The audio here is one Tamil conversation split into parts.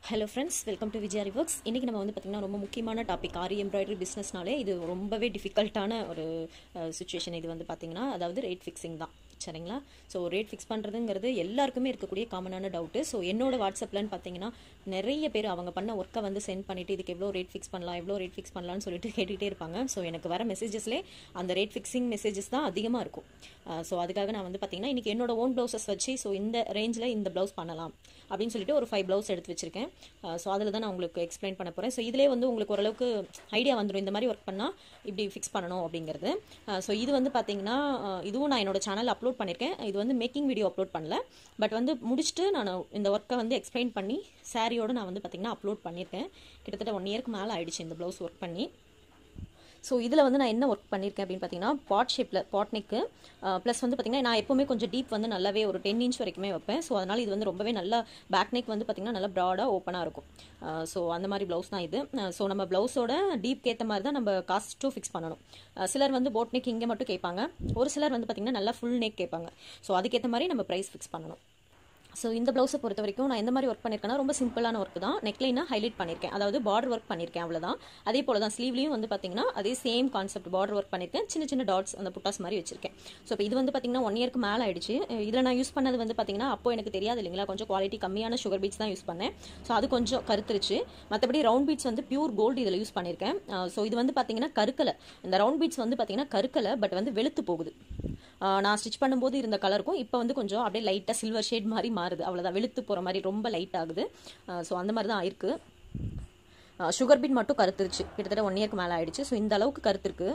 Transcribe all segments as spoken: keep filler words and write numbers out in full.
Hello friends, welcome to Aari Works. இன்னைக்கு நம்ம வந்து பாத்தீங்கன்னா ரொம்ப முக்கியமான டாபிக் ஆரி எம்ப்ராய்டரி பிசினஸ்னாலே இது ரொம்பவே டிஃபிகல்ட்டான ஒரு சிச்சுவேஷன். இது வந்து பாத்தீங்கன்னா அதாவது ரேட் ஃபிக்ஸிங் தான், சரிங்களா? ஸோ ரேட் ஃபிக்ஸ் பண்ணுறதுங்கிறது எல்லாருக்குமே இருக்கக்கூடிய காமனான டவுட்டு. ஸோ என்னோட வாட்ஸ்அப்லன்னு பார்த்தீங்கன்னா நிறைய பேர் அவங்க பண்ண ஒர்க்கை வந்து சென்ட் பண்ணிவிட்டு இதுக்கு எவ்வளோ ரேட் ஃபிக்ஸ் பண்ணலாம் எவ்வளோ ரேட் ஃபிக்ஸ் பண்ணலாம்னு சொல்லிட்டு கேட்டுகிட்டே இருப்பாங்க. ஸோ எனக்கு வர மெசேஜஸ்லேயே அந்த ரேட் ஃபிக்ஸிங் மெசேஜஸ் தான் அதிகமாக இருக்கும். ஸோ அதுக்காக நான் வந்து பார்த்தீங்கன்னா இன்றைக்கி என்னோட ஓன் ப்ளவுசஸ் வச்சு ஸோ இந்த ரேஞ்சில் இந்த ப்ளவுஸ் பண்ணலாம் அப்படின்னு சொல்லிட்டு ஒரு ஃபைவ் ப்ளவுஸ் எடுத்து வச்சிருக்கேன். ஸோ அதில் தான் நான் உங்களுக்கு எக்ஸ்பிளைன் பண்ண போகிறேன். ஸோ இதிலே வந்து உங்களுக்கு ஓரளவுக்கு ஐடியா வந்துடும் இந்த மாதிரி ஒர்க் பண்ணால் இப்படி ஃபிக்ஸ் பண்ணணும் அப்படிங்கிறது. ஸோ இது வந்து பார்த்தீங்கன்னா இதுவும் நான் என்னோட சேனல் அப்லோட் பண்ணியிருக்கேன். இது வந்து மேக்கிங் வீடியோ அப்லோட் பண்ணல, பட் வந்து முடிச்சுட்டு நான் இந்த ஒர்க்கை வந்து எக்ஸ்பிளைன் பண்ணி சாரியோடு நான் வந்து பார்த்தீங்கன்னா அப்லோட் பண்ணியிருக்கேன். கிட்டத்தட்ட ஒன் இயர்க்கு மேலே ஆயிடுச்சு இந்த ப்ளவுஸ் ஒர்க் பண்ணி. ஸோ இதில் வந்து நான் என்ன ஒர்க் பண்ணியிருக்கேன் அப்படின்னு பார்த்தீங்கன்னா பாட் ஷேப்பில் பாட் நெக்கு ப்ளஸ் வந்து பார்த்தீங்கன்னா நான் எப்போவுமே கொஞ்சம் டீப் வந்து நல்லாவே ஒரு டென் இன்ச் வரைக்குமே வைப்பேன். ஸோ அதனால் இது வந்து ரொம்பவே நல்லா பேக் நெக் வந்து பார்த்தீங்கன்னா நல்லா ப்ராடாக ஓப்பனாக இருக்கும். ஸோ அந்த மாதிரி ப்ளவுஸ் தான் இது. ஸோ நம்ம ப்ளவுஸோட டீப் ஏற்ற மாதிரி தான் நம்ம காஸ்ட்டும் ஃபிக்ஸ் பண்ணணும். சிலர் வந்து போட் நெக் இங்கே மட்டும் கேட்பாங்க, ஒரு சிலர் வந்து பார்த்தீங்கன்னா நல்லா ஃபுல் நெக் கேட்பாங்க. ஸோ அதுக்கேற்ற மாதிரி நம்ம ப்ரைஸ் ஃபிக்ஸ் பண்ணணும். ஸோ இந்த ப்ளவுஸை பொறுத்த வரைக்கும் நான் எந்த மாதிரி ஒர்க் பண்ணியிருக்கேன்னா ரொம்ப சிம்பிளான ஒர்க் தான். நெக்லைனா ஹைலைட் பண்ணியிருக்கேன், அதாவது பார்டர் ஒர்க் பண்ணியிருக்கேன், அவ்வளோதான். அதே போல தான் ஸ்லீவ்லையும் வந்து பார்த்தீங்கன்னா அதே சேம் கான்செப்ட் பார்டர் ஒர்க் பண்ணியிருக்கேன். சின்ன சின்ன டாட்ஸ் அந்த புட்டாஸ் மாதிரி வச்சிருக்கேன். ஸோ இப்போ இது வந்து பார்த்தீங்கன்னா ஒன் இயர்க்கு மேலே ஆயிடுச்சு. இதில் நான் யூஸ் பண்ணது வந்து பார்த்தீங்கன்னா அப்போ எனக்கு தெரியாது இல்லைங்களா, கொஞ்சம் குவாலிட்டி கம்மியான சுகர் பீட்ஸ் தான் யூஸ் பண்ணேன். ஸோ அது கொஞ்சம் கருத்துருச்சு. மற்றபடி ரவுண்ட் பீட்ஸ் வந்து பியூர் கோல்டு இதில் யூஸ் பண்ணியிருக்கேன். ஸோ இது வந்து பார்த்தீங்கன்னா கருக்கலை, இந்த ரவுண்ட் பீட்ஸ் வந்து பார்த்தீங்கன்னா கருக்கலை, பட் வந்து வெளுத்து போகுது. நான் ஸ்டிச் பண்ணும்போது இருந்த கலருக்கும் இப்போ வந்து கொஞ்சம் அப்படியே லைட்டாக சில்வர் ஷேட் மாதிரி மாறுது, அவ்வளோதான். வெளுத்து போகிற மாதிரி ரொம்ப லைட் ஆகுது. ஸோ அந்த மாதிரி தான் ஆயிருக்கு. சுகர் பீட் மட்டும் கருத்துருச்சு, கிட்டத்தட்ட ஒன் இயர்க்கு மேலே ஆயிடுச்சு. ஸோ இந்த அளவுக்கு கருத்துருக்கு.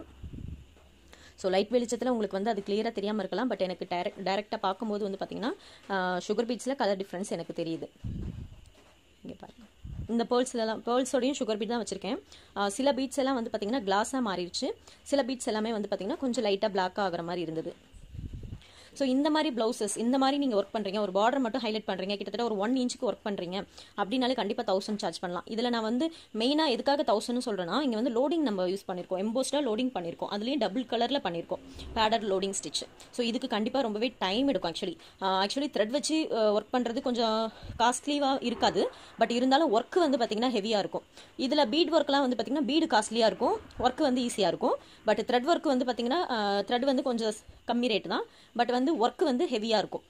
ஸோ லைட் வெளிச்சத்தில் உங்களுக்கு வந்து அது கிளியராக தெரியாமல் இருக்கலாம், பட் எனக்கு டேரக்ட் டேரெக்டாக பார்க்கும்போது வந்து பார்த்தீங்கன்னா சுகர் பீட்ஸில் கலர் டிஃப்ரென்ஸ் எனக்கு தெரியுது. இங்கே பாருங்கள், இந்த பேர்ல்ஸ்லாம் பேர்ல்ஸோடையும் சுகர் பீட் தான் வச்சுருக்கேன். சில பீட்ஸ் எல்லாம் வந்து பார்த்தீங்கன்னா கிளாஸாக மாறிடுச்சு, சில பீட்ஸ் எல்லாமே வந்து பார்த்தீங்கன்னா கொஞ்சம் லைட்டாக பிளாக் ஆகிற மாதிரி இருந்தது. ஸோ இந்த மாதிரி ப்ளவுசஸ் இந்த மாதிரி நீங்கள் ஒர்க் பண்ணுறீங்க, ஒரு பார்டர் மட்டும் ஹைலைட் பண்ணுறீங்க, கிட்டத்தட்ட ஒரு ஒன் இன்ச்சுக்கு ஒர்க் பண்ணுறீங்க அப்படின்னாலே கண்டிப்பாக தௌசண்ட் சார்ஜ் பண்ணலாம். இதில் நான் வந்து மெயினாக எதுக்காக தௌசண்ட்னு சொல்கிறேன்னா, இங்கே வந்து லோடிங் நம்ம யூஸ் பண்ணியிருக்கோம், எம்போஸ்டாக லோடிங் பண்ணியிருக்கோம், அதுலேயும் டபுள் கலரில் பண்ணியிருக்கோம், பேடர் லோடிங் ஸ்டிச். ஸோ இதுக்கு கண்டிப்பாக ரொம்பவே டைம் எடுக்கும். ஆக்சுவலி ஆக்சுவலி த்ரெட் வச்சு ஒர்க் பண்ணுறது கொஞ்சம் காஸ்ட்லியாக இருக்காது, பட் இருந்தாலும் ஒர்க்கு வந்து பார்த்திங்கன்னா ஹெவியாக இருக்கும். இதில் பீட் ஒர்க்லாம் வந்து பார்த்திங்கன்னா பீடு காஸ்ட்லியாக இருக்கும், ஒர்க்கு வந்து ஈஸியாக இருக்கும். பட் த்ரெட் ஒர்க் வந்து பார்த்திங்கன்னா த்ரெட் வந்து கொஞ்சம் கம்மி ரேட் தான், பட் வந்து ஒர்க்கு வந்து ஹெவியாக இருக்கும்.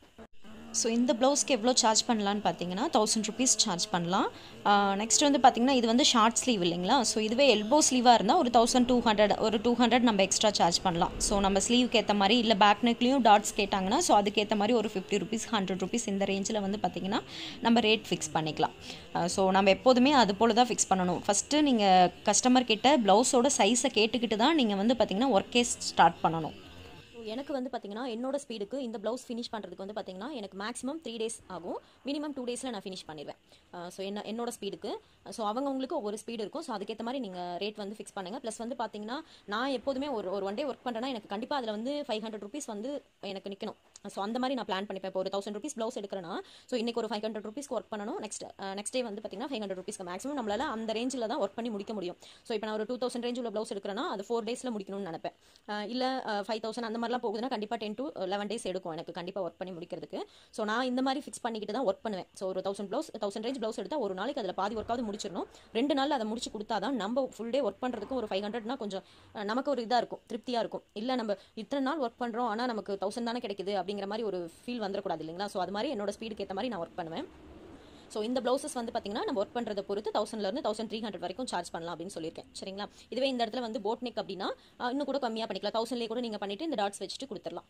ஸோ இந்த ப்ளவுஸ்க்கு எவ்வளோ சார்ஜ் பண்ணலான்னு பார்த்தீங்கன்னா தௌசண்ட் ருபீஸ் சார்ஜ் பண்ணலாம். நெக்ஸ்ட் வந்து பார்த்திங்கன்னா இது வந்து ஷார்ட் ஸ்லீவ் இல்லைங்களா, ஸோ இதுவே எல்போ ஸ்லீவாக இருந்தால் ஒரு தௌசண்ட் டூ ஹண்ட்ரட் ஒரு டூ ஹண்ட்ரட் நம்ம எக்ஸ்ட்ரா சார்ஜ் பண்ணலாம். ஸோ நம்ம ஸ்லீவுக்கு ஏற்ற மாதிரி, இல்லை பேக் நெக்லேயும் டாட்ஸ் கேட்டாங்கன்னா ஸோ அதுக்கேற்ற மாதிரி ஒரு ஃபிஃப்டி ருபீஸ் ஹண்ட்ரட் ருபீஸ் இந்த ரேஞ்சில் வந்து பார்த்திங்கன்னா நம்ம ரேட் ஃபிக்ஸ் பண்ணிக்கலாம். ஸோ நம்ம எப்போதுமே அது போல் தான் ஃபிக்ஸ் பண்ணணும். ஃபஸ்ட்டு நீங்கள் கஸ்டமர் கிட்ட ப்ளவுஸோட சைஸை கேட்டுக்கிட்டு தான் நீங்கள் வந்து பார்த்திங்கன்னா ஒர்க்கே ஸ்டார்ட் பண்ணணும். எனக்கு வந்து பார்த்தீங்கன்னா என்னோட ஸ்பீடுக்கு இந்த ப்ளவுஸ் ஃபினிஷ் பண்ணுறதுக்கு வந்து பார்த்தீங்கன்னா எனக்கு மேக்ஸிமம் த்ரீ டேஸ் ஆகும், மினிமம் டூ டேஸில் நான் ஃபினிஷ் பண்ணிடுவேன். ஸோ என்ன என்னோட ஸ்பீடுக்கு. ஸோ அவங்கவுங்களுக்கு ஒவ்வொரு ஸ்பீடு இருக்கும். ஸோ அதுக்கேற்ற மாதிரி நீங்கள் ரேட் வந்து ஃபிக்ஸ் பண்ணுங்கள். ப்ளஸ் வந்து பார்த்தீங்கன்னா நான் எப்போதுமே ஒரு ஒரு ஒன் டே ஒர்க் பண்ணுறேன்னா எனக்கு கண்டிப்பாக அதில் வந்து ஃபைவ் ஹண்ட்ரட் ருபீஸ் வந்து எனக்கு நிற்கணும். ஸோ அந்த மாதிரி நான் பிளான் பண்ணிப்பேன். இப்போ ஒரு தௌசண்ட் ருபீஸ் ப்ளவுஸ் எடுக்கிறேன்னா ஸோ இன்றைக்கி ஒரு ஃபைவ் ஹண்ட்ரட் ருபீஸ்க்கு ஒர்க் பண்ணணும், நெக்ஸ்ட் நெக்ஸ்ட் டே வந்து பார்த்தீங்கன்னா ஃபைவ் ஹண்ட்ரட் ருபீஸ்க்கு மேக்ஸிமம் நம்மளால் அந்த ரேஞ்சில் தான் ஒர்க் பண்ணி முடிக்க முடியும். ஸோ இப்போ நான் ஒரு டூ தௌசண்ட் ரேஞ்ச் உள்ள ப்ளவுஸ் எடுக்கிறேன்னா அது ஃபோர் டேஸில் முடிக்கணும்னு நினைப்பேன். இல்லை ஃபைவ் தௌசண்ட் அந்த மாதிரிலாம் போகுதுன்னா கண்டிப்பாக டென் டு லெவன் டேஸ் எடுக்கும் எனக்கு கண்டிப்பாக ஒர்க் பண்ணி முடிக்கிறதுக்கு. ஸோ நான் இந்த மாதிரி ஃபிக்ஸ் பண்ணிக்கிட்டு தான் ஒர்க் பண்ணுவேன். ஸோ ஒரு thousand blouse thousand range blouse எடுத்தால் ஒரு நாளைக்கு அதில் பாதி ஒர்க்காவது முடிச்சிடணும். ரெண்டு நாள் அதை முடிச்சு கொடுத்தா தான் நம்ம ஃபுல் டே ஒர்க் பண்ணுறதுக்கு ஒரு ஃபைவ் ஹண்ட்ரட்னா கொஞ்சம் நமக்கு ஒரு இதாக இருக்கும், திருப்தியாக இருக்கும். இல்லை நம்ம இத்தனை நாள் ஒர்க் பண்ணுறோம் ஆனால் நமக்கு தௌசண்ட் தானே கிடைக்குது அப்படிங்கிற மாதிரி ஒரு ஃபீல் வந்துடக்கூடாது இல்லைங்களா. ஸோ அது மாதிரி என்னோட ஸ்பீடுக்கு ஏற்ற மாதிரி நான் ஒர்க் பண்ணுவேன். ஸோ இந்த ப்ளவுசஸ் வந்து பார்த்தீங்கன்னா நம்ம ஒர்க் பண்ணுறதை பொறுத்து தௌசண்ட்லேருந்து தௌசண்ட் த்ரீ ஹண்ட்ரட் வரைக்கும் சார்ஜ் பண்ணலாம் அப்படின்னு சொல்லியிருக்கேன், சரிங்களா. இதுவே இந்த இடத்துல வந்து போட் நெக் அப்படின்னா இன்னும் கூட கம்மியாக பண்ணிக்கலாம், தௌசண்ட்லேயே கூட நீங்கள் பண்ணிவிட்டு இந்த டாட்ஸ் வச்சுட்டு கொடுத்துடலாம்.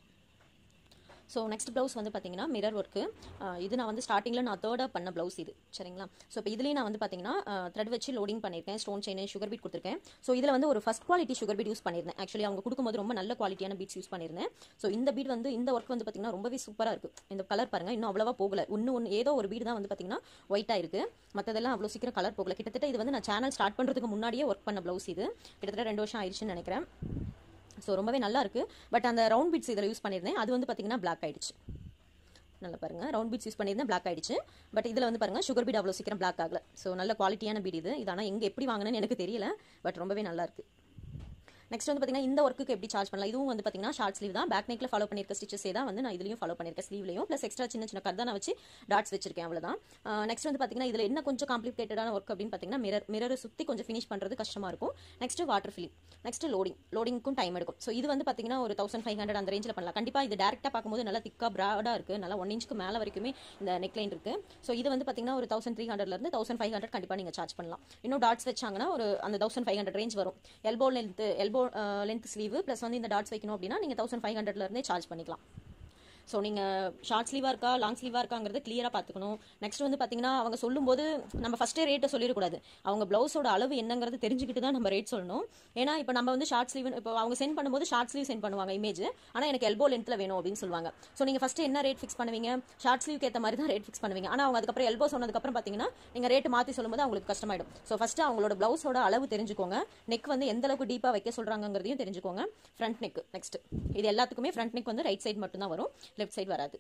ஸோ நெக்ஸ்ட் ப்ளவுஸ் வந்து பார்த்தீங்கன்னா மிரர் ஒர்க்கு. இது நான் வந்து ஸ்டார்டிங்கில் நான் தேர்டாக பண்ண ப்ளவுஸ் இது, சரிங்களா. ஸோ இப்போ இதுலேயும் நான் வந்து பார்த்தீங்கன்னா த்ரெட் வச்சு லோடிங் பண்ணியிருக்கேன், ஸ்டோன் செயின் சுகர் பீட் கொடுத்துருக்கேன். ஸோ இதில் வந்து ஒரு first quality sugar bead use பண்ணியிருந்தேன். ஆக்சுவலி அவங்க கொடுக்கும்போது ரொம்ப நல்ல குவாலிட்டியான பீட்ஸ் யூஸ் பண்ணியிருந்தேன். ஸோ இந்த பீட் வந்து இந்த ஒர்க் வந்து பார்த்தீங்கன்னா ரொம்பவே சூப்பராக இருக்குது. இந்த கலர் பாருங்கள், இன்னும் அவ்வளோவா போகல, இன்னும் ஒன்று ஏதோ ஒரு பீட் தான் வந்து பார்த்தீங்கன்னா ஒயிட்டாக இருக்குது, மற்றதெல்லாம் அவ்வளோ சீக்கிரம் கலர் போகல. கிட்டத்தட்ட இது வந்து நான் சேனல் ஸ்டார்ட் பண்ணுறதுக்கு முன்னாடியே ஒர்க் பண்ண ப்ளவுஸ் இது, கிட்டத்தட்ட ரெண்டு வருஷம் ஆயிடுச்சுன்னு நினைக்கிறேன். ஸோ ரொம்பவே நல்லா இருக்குது. பட் அந்த ரவுண்ட் பீட்ஸ் இதில் யூஸ் பண்ணியிருந்தேன், அது வந்து பார்த்தீங்கன்னா பிளாக் ஆயிடுச்சு. நல்லா பாருங்கள், ரவுண்ட் பீட்ஸ் யூஸ் பண்ணியிருந்தேன், பிளாக் ஆயிடுச்சு. பட் இதில் வந்து பாருங்கள் சுகர் பீட் அவ்வளோ சீக்கிரம் பிளாக் ஆகல. ஸோ நல்ல குவாலிட்டியான பீட் இது. இது ஆனால் எங்கே எப்படி வாங்கினேன்னு எனக்கு தெரியல, பட் ரொம்பவே நல்லா இருக்குது. நெக்ஸ்ட் வந்து பார்த்தீங்கன்னா இந்த ஒர்க்குக்கு எப்படி சார்ஜ் பண்ணலாம், இதுவும் வந்து பார்த்தீங்கன்னா ஷார்ட் ஸ்லீவ் தான், பேக் நெக்ல ஃபாலோ பண்ணியிருக்க ஸ்டிச்சஸே தான் வந்து நான் இதுலையும் ஃபாலோ பண்ணியிருக்கேன், ஸ்லீவ்லையும் ப்ளஸ் எக்ஸ்ட்ரா சின்ன சின்ன கர்தானா வச்சு டாட்ஸ் வச்சிருக்கேன், அவ்வளோதான். நெக்ஸ்ட் வந்து பார்த்தீங்கன்னா இதில் என்ன கொஞ்சம் காம்ப்ளிகேட்டடான ஒர்க் அப்படின்னு பார்த்தீங்கன்னா மிரர் மிரரை சுற்றி கொஞ்சம் ஃபினிஷ் பண்ணுறது கஷ்டமாக இருக்கும். Next water filling, next loading லோடிங்க்கும் டைம் எடுக்கும். ஸோ இது வந்து பார்த்தீங்கன்னா ஒரு தௌசண்ட் ஃபைவ் ஹண்ட்ரட் அந்த ரேஞ்சில் பண்ணலாம். கண்டிப்பாக இது டேரெக்டாக பார்க்கும்போது நல்லா திக்காக ப்ராடாக இருக்குது, நல்லா ஒன் இன்ச்சுக்கு மேலே வரைக்குமே இந்த நெக்லைன் இருக்குது. ஸோ இது வந்து பார்த்தீங்கன்னா ஒரு தௌசண்ட் த்ரீ ஹண்ட்ரட்லேருந்து தௌசண்ட் ஃபைவ் ஹண்ட்ரட் கண்டிப்பாக நீங்கள் சார்ஜ் பண்ணலாம். இன்னும் டாட்ஸ் வச்சாங்கன்னா ஒரு அந்த தௌசண்ட் ஃபைவ் ஹண்ட்ரட் ரேஞ்ச் வரும். Elbow length elbow length sleeve plus வந்து இந்த டாட்ஸ் வைக்கணும் அப்படின்னா நீங்கள் தௌசண்ட் ஃபைவ் ஹண்ட்ரட்லேருந்தே சார்ஜ் பண்ணிக்கலாம். ஸோ நீங்கள் ஷார்ட் ஸ்லீவாக இருக்கா லாங் ஸ்லீவாக இருக்காங்கிறது கிளியராக பார்த்துக்கணும். நெக்ஸ்ட் வந்து பார்த்தீங்கன்னா அவங்க சொல்லும்போது நம்ம ஃபஸ்ட்டே ரேட்டை சொல்லிடக்கூடாது, அவங்க ப்ளவுஸோட அளவு என்னங்கிறது தெரிஞ்சுக்கிட்டு தான் நம்ம ரேட் சொல்லணும். ஏன்னா இப்போ நம்ம வந்து ஷார்ட் ஸ்லீவ் இப்போ அவங்க சென்ட் பண்ணும்போது ஷார்ட் ஸ்லீவ் சென்ட் பண்ணுவாங்க இமேஜ், ஆனால் எனக்கு எல்போ லென்த்தில் வேணும் அப்படின்னு சொல்லுவாங்க. ஸோ நீங்கள் ஃபஸ்ட்டு என்ன ரேட் ஃபிக்ஸ் பண்ணுவீங்க, ஷார்ட் ஸ்லீவ்க்கு ஏற்ற மாதிரி தான் ரேட் ஃபிக்ஸ் பண்ணுவீங்க. ஆனால் அவங்க அதுக்கப்புறம் எல்போ சொன்னதுக்கப்புறம் பார்த்தீங்கன்னா நீங்கள் ரேட்டு மாற்றி சொல்லும்போது அவங்களுக்கு கஷ்டமாயிடும். ஸோ ஃபஸ்ட்டு அவங்களோட ப்ளவுஸோட அளவு தெரிஞ்சுக்கோங்க, நெக் வந்து எந்த அளவுக்கு டீப்பாக வைக்க சொல்கிறாங்கிறதையும் தெரிஞ்சுக்கோங்க. ஃப்ரண்ட் நெக் நெக்ஸ்ட் இது எல்லாத்துக்குமே ஃப்ரண்ட் நெக் வந்து ரைட் சைடு மட்டும் தான் வரும், லெஃப்ட் சைடு வராது.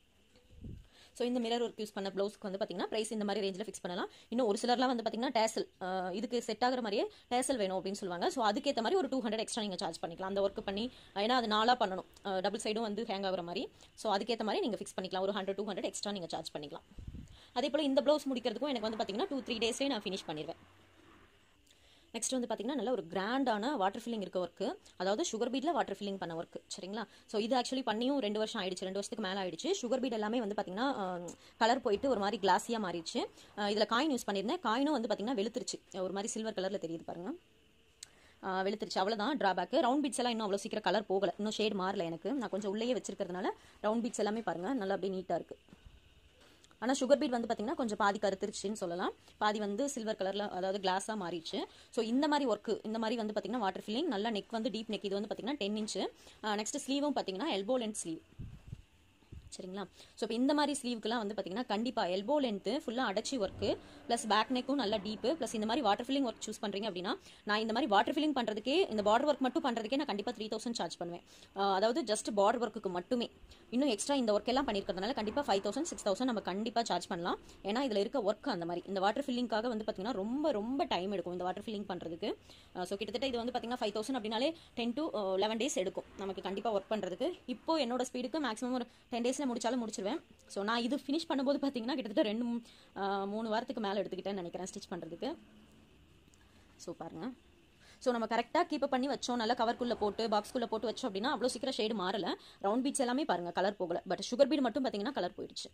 ஸோ இந்த மிரர் ஒர்க் யூஸ் பண்ண ப்ளவுஸ்க்கு வந்து பார்த்தீங்கன்னா ப்ரைஸ் இந்த மாதிரி ரேஞ்சில் ஃபிக்ஸ் பண்ணலாம். இன்னும் ஒரு சிலர்லாம் வந்து பார்த்தீங்கன்னா டேசல் இதுக்கு செட் ஆகிற மாதிரியே டேசல் வேணும் அப்படின்னு சொல்லுவாங்க. ஸோ அதுக்கேற்ற மாதிரி ஒரு டூ ஹண்ட்ரட் எக்ஸ்ட்ரா நீங்கள் சார்ஜ் பண்ணிக்கலாம் அந்த ஒர்க் பண்ணி, ஏன்னா அது நாளாக பண்ணணும், டபுள் சைடும் வந்து ஹேங் ஆகிற மாதிரி. ஸோ அதுக்கேற்ற மாதிரி நீங்கள் ஃபிக்ஸ் பண்ணிக்கலாம், ஒரு ஹண்ட்ரட் டூ ஹண்ட்ரட் எக்ஸ்ட்ரா நீங்கள் சார்ஜ் பண்ணிக்கலாம். அதே போல் இந்த ப்ளவுஸ் முடிக்கிறதுக்கும் எனக்கு வந்து பார்த்தீங்கன்னா டூ த்ரீ டேஸ்லேயே நான் ஃபினிஷ் பண்ணிடுவேன். நெக்ஸ்ட் வந்து பார்த்தீங்கன்னா நல்ல ஒரு கிராண்டான வாட்டர் ஃபில்லிங் இருக்க ஒர்க்கு, அதாவது சுகர் பீட்டில் வாட்டர் ஃபில்லிங் பண்ண ஒர்க்கு, சரிங்களா. ஸோ இது ஆக்சுவலி பண்ணியும் ரெண்டு வருஷம் ஆயிடுச்சு, ரெண்டு வருஷத்துக்கு மேலே ஆயிடுச்சு. சுகர் பீட் எல்லாமே வந்து பார்த்தீங்கன்னா கலர் போயிட்டு ஒரு மாதிரி கிளாஸியாக மாறிடுச்சு. இதில் காயின் யூஸ் பண்ணியிருந்தேன், காயினும் வந்து பார்த்தீங்கன்னா வெளுத்துருச்சு, ஒரு மாதிரி சில்வர் கலரில் தெரியுது பாருங்க, வெளுத்துருச்சு, அவ்வளோதான் ட்ராபேக். ரவுண்ட் பீட்ஸ் எல்லாம் இன்னும் அவ்வளோ சீக்கிரம் கலர் போகலை, இன்னும் ஷேட் மாறல எனக்கு, நான் கொஞ்சம் உள்ளேயே வச்சிருக்கிறதுனால ரவுண்ட் பீட்ஸ் எல்லாமே பாருங்கள் நல்லா அப்படியே நீட்டாக இருக்குது. ஆனால் சுகர் பீட் வந்து பார்த்தீங்கன்னா கொஞ்சம் பாதி கருத்துருச்சுன்னு சொல்லலாம், பாதி வந்து சில்வர் கலரில் அதாவது கிளாஸாக மாறிடுச்சு. ஸோ இந்த மாதிரி ஒர்க்கு இந்த மாதிரி வந்து பார்த்தீங்கன்னா வாட்டர் ஃபில்லிங் நல்லா நெக் வந்து டீப் நெக், இது வந்து பார்த்தீங்கன்னா டென் இன்ச்சு. நெக்ஸ்ட் ஸ்லீவும் பார்த்தீங்கன்னா எல்போ லென்த் ஸ்லீவ், சரிங்களா. ஸோ இப்போ இந்த மாதிரி ஸ்லீவுக்குலாம் வந்து பார்த்தீங்கன்னா கண்டிப்பாக எல்போ லென்த்து ஃபுல்லாக அடைச்சி ஒர்க்கு ப்ளஸ் பேக் நெக்கும் நல்லா டீப்பு ப்ளஸ் இந்த மாதிரி வாட்டர் ஃபில்லிங் ஒர்க் சூஸ் பண்ணுறீங்க அப்படின்னா, நான் இந்த மாதிரி வாட்டர் ஃபில்லிங் பண்ணுறதுக்கே இந்த பார்டர் ஒர்க் மட்டும் பண்ணுறதுக்கே நான் கண்டிப்பாக த்ரீ தௌசண்ட் சார்ஜ் பண்ணுவேன், அதாவது ஜஸ்ட் பார்டர் ஒர்க்குக்கு மட்டுமே. இன்னும் எக்ஸ்ட்ரா இந்த ஒர்க் எல்லாம் பண்ணியிருக்கிறதுனால கண்டிப்பாக ஃபைவ் தௌசண்ட் சிக்ஸ் தௌசண்ட் நம்ம கண்டிப்பாக சார்ஜ் பண்ணலாம். ஏன்னா இதில் இருக்க ஒர்க் அந்த மாதிரி இந்த வாட்டர் ஃபில்லிங்காக வந்து பார்த்தீங்கன்னா ரொம்ப ரொம்ப டைம் எடுக்கும் இந்த வாட்டர் ஃபில்லிங் பண்ணுறதுக்கு. ஸோ கிட்டத்தட்ட இது வந்து பார்த்தீங்கன்னா ஃபைவ் தௌசண்ட் அப்படின்னாலே டென் டு லெவன் டேஸ் எடுக்கும் நமக்கு கண்டிப்பாக ஒர்க் பண்ணுறதுக்கு. இப்போ என்னோட ஸ்பீடுக்கு மேக்ஸிமம் ஒரு டென் டேஸில் முடிச்சாலும் முடிச்சிருவேன். ஸோ நான் இது ஃபினிஷ் பண்ணும்போது பார்த்தீங்கன்னா கிட்டத்தட்ட ரெண்டு மூணு வாரத்துக்கு மேலே எடுத்துக்கிட்டேன்னு நினைக்கிறேன் ஸ்டிச் பண்ணுறதுக்கு. ஸோ பாருங்கள், ஸோ நம்ம கரெக்டாக கீப் பண்ணி வச்சோம், நல்லா கவர்க்குள்ளே போட்டு பாக்ஸ்குள்ளே போட்டு வச்சோம் அப்படின்னா அவ்வளோ சீக்கிரம் ஷேடு மாறலை. ரவுண்ட் பீட்ஸ் எல்லாமே பாருங்கள் கலர் போகலை, பட் சுகர் பீட் மட்டும் பார்த்தீங்கன்னா கலர் போயிடுச்சு.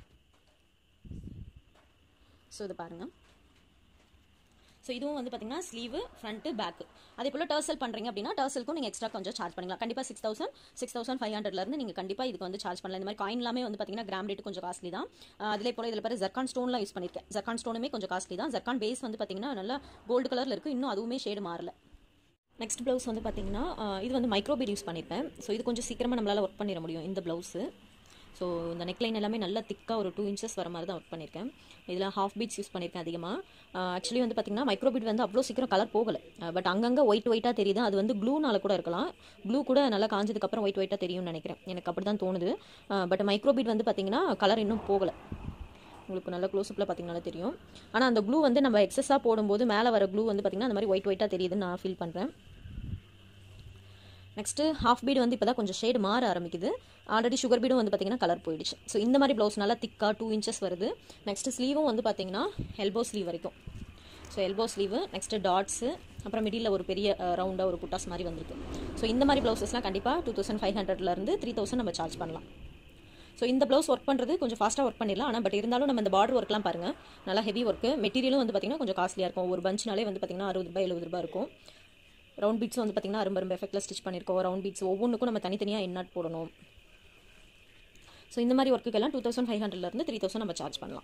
ஸோ இது பாருங்கள், ஸோ இதுவும் வந்து பார்த்தீங்கன்னா ஸ்லீவு ஃப்ரண்ட்டு பேக்கு. அதே போல் டர்சல் பண்ணுறீங்க அப்படின்னா டர்சலுக்கும் நீங்கள் எக்ஸ்ட்ரா கொஞ்சம் சார்ஜ் பண்ணிக்கலாம். கண்டிப்பாக six thousand six thousand five ஹண்ட்ரட்லேருந்து நீங்கள் கண்டிப்பாக இதுக்கு வந்து சார்ஜ் பண்ணலாம். இந்த மாதிரி காயின் எல்லாமே வந்து பார்த்தீங்கன்னா கிராம் ரேட் கொஞ்சம் காஸ்ட்லி தான். அதிலே போல் இதில் பாரு ஜர்கான் ஸ்டோன்லாம் யூஸ் பண்ணியிருக்கேன், ஜர்கான் ஸ்டோனுமே கொஞ்சம் காஸ்ட்லி தான். ஜர்கான் பேஸ் வந்து பார்த்தீங்கன்னா நல்லா கோல்டு கலரில் இருக்குது, இன்னும் அதுவுமே ஷேடு மாறல. நெக்ஸ்ட் ப்ளவுஸ் வந்து பார்த்தீங்கன்னா இது வந்து மைக்ரோ பீட் யூஸ் பண்ணியிருப்பேன். ஸோ இது கொஞ்சம் சீக்கிரமாக நம்மளால் ஒர்க் பண்ணிட முடியும் இந்த ப்ளவுஸு. ஸோ இந்த நெக்லைன் எல்லாமே நல்லா திக்காக ஒரு டூ இன்ச்சஸ் வர மாதிரி தான் ஒர்க் பண்ணியிருக்கேன். இதில் ஹாஃப் பீட்ஸ் யூஸ் பண்ணியிருக்கேன் அதிகமாக. ஆக்சுவலி வந்து பார்த்திங்கன்னா மைக்ரோ பீட் வந்து அவ்வளோ சீக்கிரம் கலர் போகலை, பட் அங்கங்கே ஒயிட் ஒயிட்டாக தெரியுது. அது வந்து க்ளூனால கூட இருக்கலாம், க்ளூ கூட நல்லா காஞ்சதுக்கப்புறம் ஒயிட் ஒயிட்டாக தெரியும்னு நினைக்கிறேன், எனக்கு அப்படி தான் தோணுது. பட் மைக்ரோ பீட் வந்து பார்த்திங்கன்னா கலர் இன்னும் போகலை, உங்களுக்கு நல்ல க்ளோஸ்அப்பில் பார்த்தீங்கன்னா தெரியும். ஆனால் அந்த க்ளூ வந்து நம்ம எக்ஸஸாக போடும்போது மேலே வர க்ளூ வந்து பார்த்திங்கன்னா அந்த மாதிரி ஒயிட் ஒயிட்டாக தெரியுதுன்னு நான் ஃபீல் பண்ணுறேன். நெக்ஸ்ட்டு ஹாஃப் பீடு வந்து இப்போ தான் கொஞ்சம் ஷேடு மாற ஆரம்பிக்குது. ஆல்ரெடி சுகர் பீடும் வந்து பார்த்தீங்கன்னா கலர் போயிடுச்சு. ஸோ இந்த மாதிரி ப்ளவுஸ் நல்லா திக்காக டூ இன்ச்சஸ் வருது. நெக்ஸ்ட்டு ஸ்லீவும் வந்து பார்த்தீங்கன்னா எல்போ ஸ்லீவ் வரைக்கும். So elbow sleeve, next dots, அப்புறம் மிடில் ஒரு பெரிய ரவுண்டாக ஒரு புட்டாஸ் மாதிரி வந்திருக்கு. ஸோ இந்த மாதிரி ப்ளவுஸஸ்லாம் கண்டிப்பாக டூ தௌசண்ட் ஃபைவ் ஹண்ட்ரட்லேருந்து த்ரீ தௌசண்ட் நம்ம சார்ஜ் பண்ணலாம். ஸோ இந்த ப்ளவுஸ் ஒர்க் பண்ணுறது கொஞ்சம் ஃபாஸ்ட்டாக ஒர்க் பண்ணிடலாம். ஆனால் பட் இருந்தாலும் நம்ம இந்த பார்டர் ஒர்க்லாம் பாருங்கள் நல்லா ஹெவி ஒர்க்கு. மெட்டீரியலும் வந்து பார்த்திங்கன்னா கொஞ்சம் காஸ்ட்லியாக இருக்கும். ஒரு பஞ்ச்னாலே வந்து பார்த்திங்கன்னா அறுபது ரூபாய் எழுபது ரூபாய் இருக்கும். ரவுண்ட் பீட்ஸ் வந்து பார்த்திங்கன்னா ரொம்ப ரொம்ப எஃபெக்டில் ஸ்டிச் பண்ணியிருக்கோம். ரவுண்ட் பீட்ஸ் ஒவ்வொன்றுக்கும் நம்ம தனித்தனியாக எண்ணாட் போடணும். ஸோ இந்த மாதிரி ஒர்க்குக்கெல்லாம் டூ தௌசண்ட் ஃபைவ் ஹண்ட்ரட்லேருந்து த்ரீ தௌசண்ட் நம்ம சார்ஜ் பண்ணலாம்.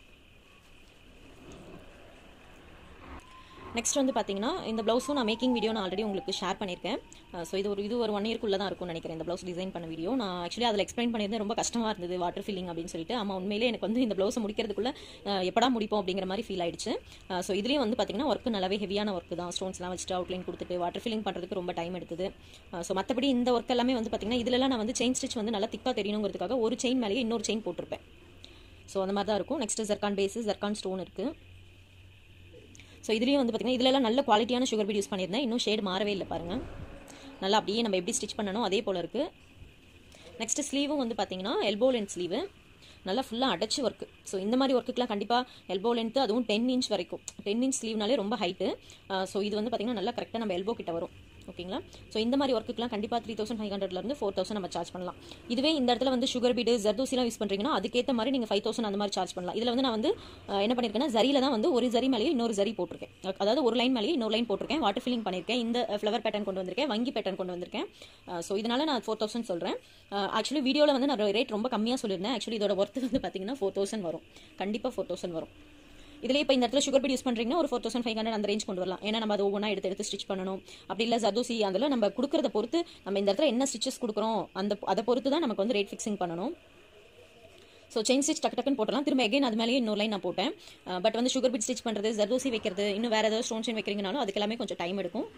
நெக்ஸ்ட் வந்து பார்த்தீங்கன்னா இந்த ப்ளவுஸும் நான் மேக்கிங் வீடியோ நான் ஆல்ரெடி உங்களுக்கு ஷேர் பண்ணியிருக்கேன். ஸோ இது ஒரு இது ஒரு ஒன் இயர்க்குள்ளே தான் இருக்கும்னு நினைக்கிறேன் இந்த ப்ளவுஸ் டிசைன் பண்ண வீடியோ. நான் ஆக்சுவலி அதில் எக்ஸ்பிளைன் பண்ணியிருந்தேன், ரொம்ப கஷ்டமாக இருந்தது வாட்டர் ஃபில்லிங் அப்படின்னு சொல்லிட்டு. ஆமாம், உண்மையிலே எனக்கு வந்து இந்த ப்ளவுஸை முடிக்கிறதுக்குள்ளே எப்படா முடிப்போம் அப்படிங்கிற மாதிரி ஃபீல் ஆயிடுச்சு. ஸோ இதுலேயும் வந்து பார்த்தீங்கன்னா ஒர்க்கு நல்லாவே ஹெவியான ஒர்க்கு தான். ஸ்டோன்ஸ்லாம் வச்சுட்டு அவுட்லைன் கொடுத்துட்டு வாட்டர் ஃபில்லிங் பண்ணுறதுக்கு ரொம்ப டைம் எடுத்தது. ஸோ மற்றபடி இந்த ஒர்க் எல்லாமே வந்து பார்த்தீங்கன்னா இதிலலாம் நான் வந்து செயின் ஸ்டிச் வந்து நல்லா திக்காக தெரியணுங்கிறதுக்காக ஒரு செயின் மேலேயே இன்னொரு செயின் போட்டிருப்பேன். ஸோ அந்த மாதிரி தான் இருக்கும். Next zircon base, zircon stone இருக்குது. ஸோ இதுலேயும் வந்து பார்த்தீங்கன்னா இதிலெல்லாம் நல்ல குவாலிட்டியான சுகர் பீட் யூஸ் பண்ணியிருந்தேன், இன்னும் ஷேட் மாறவே இல்லை பாருங்கள். நல்லா அப்படியே நம்ம எப்படி ஸ்டிச் பண்ணணும் அதே போல் இருக்குது. நெக்ஸ்ட் ஸ்லீவும் வந்து பார்த்தீங்கன்னா எல்போ லென்த் ஸ்லீவு, நல்லா ஃபுல்லாக அடைச்சி ஒர்க்கு. ஸோ இந்த மாதிரி ஒர்க்குக்கெலாம் கண்டிப்பாக எல்போ லென்த்து, அதுவும் டென் இன்ச் வரைக்கும், டென் இன்ச் ஸ்லீவ்னாலே ரொம்ப ஹைட்டு. ஸோ இது வந்து பார்த்தீங்கன்னா நல்லா கரெக்டாக நம்ம எல்போ கிட்ட வரும். ஓகேங்களா? ஸோ இந்த மாதிரி ஒர்க்குக்கெலாம் கண்டிப்பாக த்ரீ தௌசண்ட் ஃபைவ் ஹண்ட்ரட்லேருந்து ஃபோர் தௌசண்ட் நம்ம சார்ஜ் பண்ணலாம். இதுவே இந்த இடத்துல வந்து சுகர் பீடு ஜர்தோசிலாம் யூஸ் பண்ணுறீங்கன்னா அதுக்கேற்ற மாதிரி நீங்கள் ஃபைவ் தௌசண்ட் அந்த மாதிரி சார்ஜ் பண்ணலாம். இதில் வந்து நான் வந்து என்ன பண்ணியிருக்கேன்னா ஜரியில் தான் வந்து ஒரு ஜரி மேலேயே இன்னொரு ஜரி போட்டிருக்கேன். அதாவது ஒரு லைன் மேலேயே இன்னொரு லைன் போட்டிருக்கேன். வாட்டர் ஃபில்லிங் பண்ணியிருக்கேன். இந்த ஃப்ளவர் பேட்டர்ன் கொண்டு வந்திருக்கேன், வங்கி பேட்டர்ன் கொண்டு வந்திருக்கேன். ஸோ இதனால நான் ஃபோர் தௌசண்ட் சொல்கிறேன். ஆக்சுவலி வீடியோவில் வந்து நான் ரேட் ரொம்ப கம்மியாக சொல்லியிருந்தேன். ஆக்சுவலி இதோட ஒர்த்து வந்து பார்த்தீங்கன்னா ஃபோர் தௌசண்ட் வரும், கண்டிப்பாக ஃபோர் தௌசண்ட் வரும். இதில் இப்போ இந்த இடத்துல சுகர் பீட் யூஸ் பண்ணுறீங்கன்னா ஒரு ஃபோர் தௌசண்ட் ஃபைவ் ஹண்ட்ரட் அந்த ரேஞ்ச் கொண்டு வரலாம். ஏன்னா நம்ம அது ஒவ்வொன்றா எடுத்து எடுத்து ஸ்டிச் பண்ணணும். அப்படி இல்லை ஜர்தோசி அதில் நம்ம கொடுக்குறத பொறுத்து நம்ம இந்த இடத்துல என்ன ஸ்டிச்சஸ் கொடுக்குறோம் அந்த அதை பொறுத்து தான் நமக்கு வந்து ரேட் ஃபிக்ஸிங் பண்ணணும். ஸோ செயின் ஸ்டிச் டக்கு டக்குன்னு போட்டலாம். திரும்ப எகைன் அது மேலேயே இன்னொரு லைன் நான் போட்டேன். பட் வந்து சுகர் பீட் ஸ்டிச் பண்ணுறது, ஜர்தோசி வைக்கிறது, இன்னும் வேறு ஏதாவது ஸ்டோன் செயின் வைக்கிறீங்கனாலும் அதுக்கு எல்லாமே கொஞ்சம் டைம் எடுக்கும்.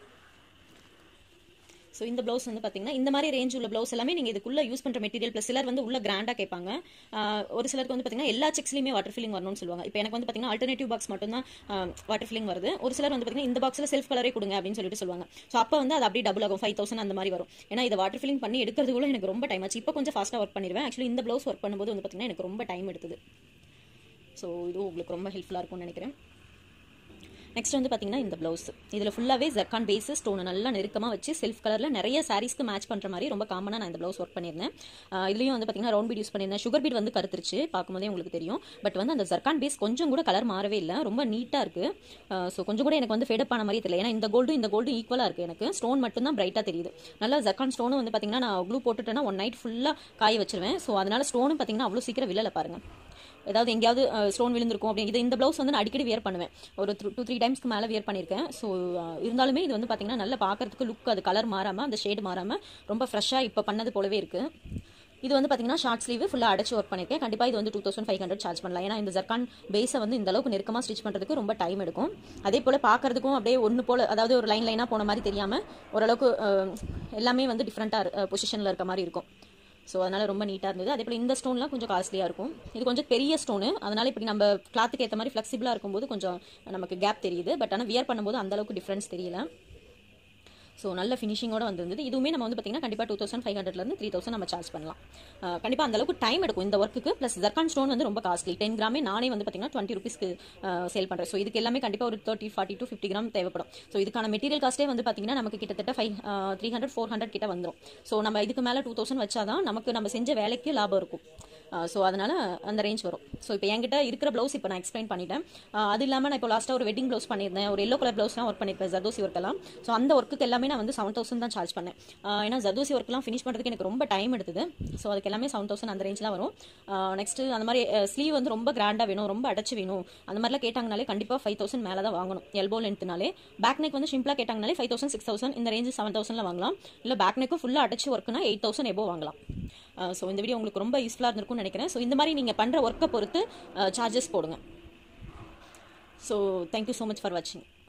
ஸோ இந்த ப்ளவுஸ் வந்து பார்த்தீங்கன்னா இந்த மாதிரி ரேஞ்ச் உள்ள ப்ளவுஸ் எல்லாமே நீங்கள் இதுக்குள்ளே யூஸ் பண்ணுற மெட்டீரியல் ப்ளஸ் சிலர் வந்து உள்ள கிராண்டாக கேட்பாங்க. ஒரு சிலருக்கு வந்து பார்த்தீங்கன்னா எல்லா செக்ஸ்லையுமே வாட்டர் ஃபில்லிங் வரணும்னு சொல்லுவாங்க. இப்போ எனக்கு வந்து பார்த்தீங்கன்னா ஆல்டர்னேட்டிவ் பாக்ஸ் மட்டும் தான் வாட்டர் ஃபில்லிங் வருது. ஒரு சிலர் வந்து பார்த்தீங்கன்னா இந்த பாக்ஸில் செல்ஃப் கலரே கொடுங்க அப்படின்னு சொல்லிட்டு சொல்லுவாங்க. ஸோ அப்போ வந்து அது அப்படியே டபுள் ஆகும், ஃபைவ் தௌசண்ட் அந்த மாதிரி வரும். ஏன்னா இதை வாட்டர் ஃபில்லிங் பண்ணி எடுக்கிறதுக்குள்ள எனக்கு ரொம்ப டைம் ஆச்சு. இப்போ கொஞ்சம் ஃபாஸ்ட்டாக ஒர்க் பண்ணிடுவேன். ஆக்சுவலி இந்த ப்ளவுஸ் ஒர்க் பண்ணும்போது வந்து பார்த்தீங்கன்னா எனக்கு ரொம்ப டைம் எடுத்தது. ஸோ இதுவும் உங்களுக்கு ரொம்ப ஹெல்ப்ஃபுல்லாக இருக்கும்னு நினைக்கிறேன். நெக்ஸ்ட் வந்து பார்த்தீங்கன்னா இந்த ப்ளவுஸ் இதில் ஃபுல்லாகவே ஜர்கான் பேஸஸ் ஸ்டோனை நல்லா நெருக்கமாக வச்சு செல்ஃப் கலரில் நிறைய சாரீஸ்க்கு மேட்ச் பண்ணுற மாதிரி ரொம்ப காமனாக நான் இந்த ப்ளவுஸ் ஒர்க் பண்ணியிருந்தேன். இதுலேயும் வந்து பார்த்தீங்கன்னா ரவுண்ட் பீட் யூஸ் பண்ணியிருந்தேன். சுகர் பீட் வந்து கருத்துருச்சு பார்க்கும்போதே உங்களுக்கு தெரியும். பட் வந்து அந்த ஜர்கான் பேஸ் கொஞ்சம் கூட கலர் மாறவே இல்லை, ரொம்ப நீட்டாக இருக்குது. ஸோ கொஞ்சம் கூட எனக்கு வந்து ஃபேடப் ஆன மாதிரி தெரியல. ஏன்னா இந்த கோல்டும் இந்த கோல்டும் ஈக்குவலாக இருக்குது. எனக்கு ஸ்டோன் மட்டும் தான் பிரைட்டாக தெரியுது. நல்லா ஜர்கான் ஸ்டோனும் வந்து பார்த்தீங்கன்னா நான் க்ளூ போட்டுட்டேன்னா ஒன் நைட் ஃபுல்லாக காய வச்சிருவேன். ஸோ அதனால ஸ்டோனும் பார்த்தீங்கன்னா அவ்வளோ சீக்கிரம் விழலை பாருங்கள். ஏதாவது எங்கேயாவது ஸ்டோன் விழுந்திருக்கும் அப்படின்னு. இது இந்த ப்ளவுஸ் வந்து நான் அடிக்கடி வியர் பண்ணுவேன். ஒரு டூ த்ரீ டைம்ஸ்க்கு மேலே வியர் பண்ணியிருக்கேன். ஸோ இருந்தாலுமே இது வந்து பார்த்தீங்கன்னா நல்லா பார்க்கறதுக்கு லுக், அது கலர் மாறாமல் அந்த ஷேடு மாறாமல் ரொம்ப ஃப்ரெஷ்ஷாக இப்போ பண்ணது போலவே இருக்குது. இது வந்து பார்த்தீங்கன்னா ஷார்ட் ஸ்லீவ் ஃபுல்லாக அடைச்சு ஒர்க் பண்ணியிருக்கேன். கண்டிப்பாக இது வந்து two thousand five hundred charge பண்ணலாம். ஏன்னா இந்த ஜர்கான் பேஸை வந்து இந்த அளவுக்கு நெருக்கமாக ஸ்டிச் பண்ணுறதுக்கு ரொம்ப டைம் எடுக்கும். அதே போல் பார்க்கறதுக்கும் அப்படியே ஒன்று போல், அதாவது ஒரு லைன் லைனாக போன மாதிரி தெரியாமல் ஓரளவுக்கு எல்லாமே வந்து டிஃப்ரெண்ட்டாக பொசிஷனில் இருக்க மாதிரி இருக்கும். ஸோ அதனால் ரொம்ப நீட்டாக இருந்தது. அதே போல் இந்த ஸ்டோன்லாம் கொஞ்சம் காஸ்ட்லியாக இருக்கும். இது கொஞ்சம் பெரிய ஸ்டோனு, அதனால் இப்படி நம்ம கிளாத்துக்கு ஏற்ற மாதிரி ஃப்ளெக்சிபிளாக இருக்கும்போது கொஞ்சம் நமக்கு கேப் தெரியுது. பட் ஆனால் வியர் பண்ணும்போது அந்தளவுக்கு டிஃப்ரென்ஸ் தெரியல. ஸோ நல்ல ஃபினிஷிங்கோட வந்துருந்தது. இதுவுமே நம்ம வந்து பார்த்தீங்கன்னா கண்டிப்பாக டூ தௌசண்ட் ஃபைவ் ஹண்ட்ரட்லேருந்து த்ரீ தௌசண்ட் நம்ம சார்ஜ் பண்ணலாம். கண்டிப்பாக அந்தளவுக்கு டைம் எடுக்கும் இந்த ஒர்க்குக்கு. ப்ளஸ் ஜர்கான் ஸ்டோன் வந்து ரொம்ப காஸ்ட்லி. டென் கிராமே நானே வந்து பார்த்தீங்கன்னா டுவெண்ட்டி ருபீஸ்க்கு சேல் பண்ணுறேன். ஸோ இதுக்கு எல்லாமே கண்டிப்பாக ஒரு thirty forty to fifty gram தேவைப்படும். ஸோ இதுக்கான மெட்டீரியல் காஸ்ட்டே வந்து பார்த்தீங்கன்னா நமக்கு கிட்டத்தட்ட five three hundred four hundred கிட்ட வந்துடும். ஸோ நம்ம இதுக்கு மேலே டூ தௌசண்ட் வச்சா தான் நமக்கு நம்ம செஞ்ச வேலைக்கு லாபம் இருக்கும். ஸோ அதனால் அந்த ரேஞ்ச் வரும். ஸோ இப்போ என்கிட்ட இருக்கிற ப்ளவுஸ் இப்போ நான் எக்ஸ்பிளைன் பண்ணிட்டேன். அது இல்லாமல் நான் இப்போ லாஸ்ட்டாக ஒரு வெட்டிங் ப்ளவுஸ் பண்ணியிருந்தேன். ஒரு எல்லோ கலர் ப்ளவுஸ்லாம் ஒர்க் பண்ணியிருப்பேன், ஜர்தோசி ஒர்க்கெல்லாம். ஸோ அந்த ஒர்க்குக்கு எல்லாமே நான் வந்து செவன் தௌசண்ட் தான் சார்ஜ் பண்ணேன். ஏன்னா ஜர்தோசி ஒர்க்லாம் ஃபினிஷ் பண்ணுறதுக்கு எனக்கு ரொம்ப டைம் எடுத்தது. ஸோ அதுக்கு எல்லாமே செவன் தௌசண்ட் அந்த ரேஞ்சில் வரும். நெக்ஸ்ட்டு அந்த மாதிரி ஸ்லீவ் வந்து ரொம்ப கிராண்டாக வேணும், ரொம்ப அடைச்சி வேணும், அந்த மாதிரிலாம் கேட்டாங்கனாலே கண்டிப்பாக ஃபைவ் தௌசண்ட் மேலே தான் வாங்கணும். எல்போ லென்த்னாலே. பேக் நெக் வந்து சிம்பிளாக கேட்டாங்கனாலே ஃபைவ் தௌசண்ட் சிக்ஸ் தௌசண்ட் இந்த ரேஞ்சு செவன் தௌசண்ட்ல வாங்கலாம். இல்லை பேக் நெக்கும் ஃபுல்லாக அடைச்சி ஒர்க்குனா எயிட் தௌசண்ட் எபோ வாங்கலாம். ஸோ இந்த வீடியோ உங்களுக்கு ரொம்ப யூஸ்ஃபுல்லாக இருந்திருக்கும்னு நினைக்கிறேன். ஸோ இந்த மாதிரி நீங்கள் பண்ணுற ஒர்க்கை பொறுத்து சார்ஜஸ் போடுங்க. So thank you so much for வாட்சிங்.